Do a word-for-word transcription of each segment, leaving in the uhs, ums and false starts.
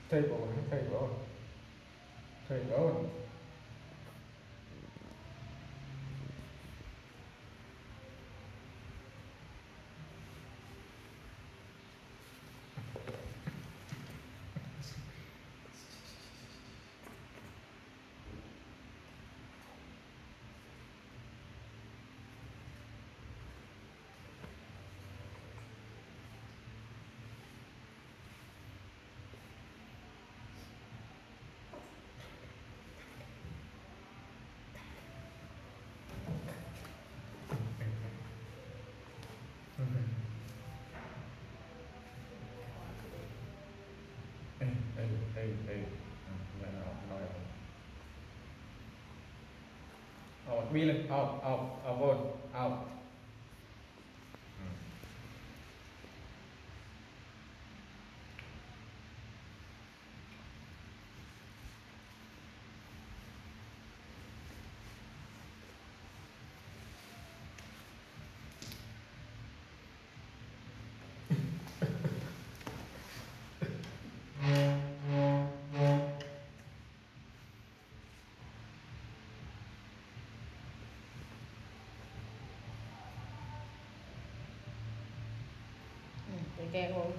table, table, table. Ê, ê, ê, ê. Vậy là nói rồi. Out, bi lên, out, out, out, out, out. Để kẹo không?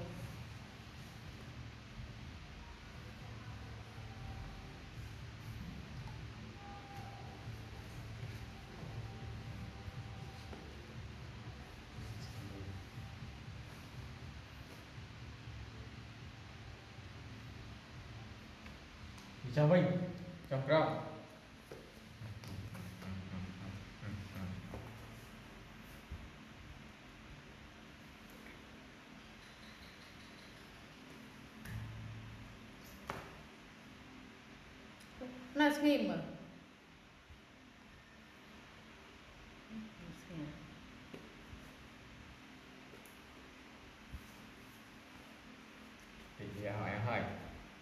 Đi chào Vinh, chào Crown. Nice game. Thì hỏi em hỏi.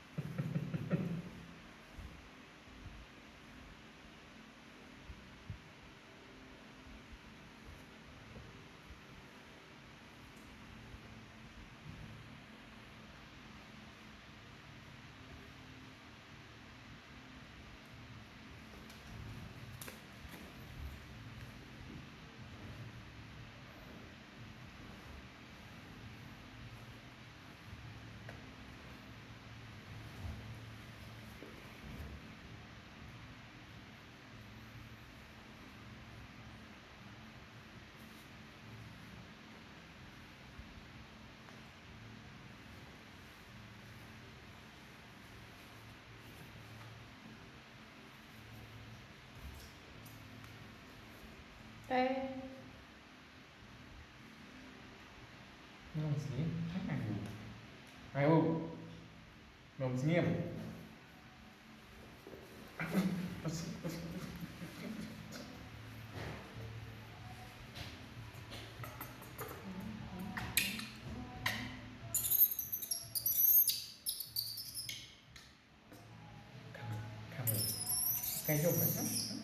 Đây. Não sei. Aí eu. Vamos mesmo? Cái dùng này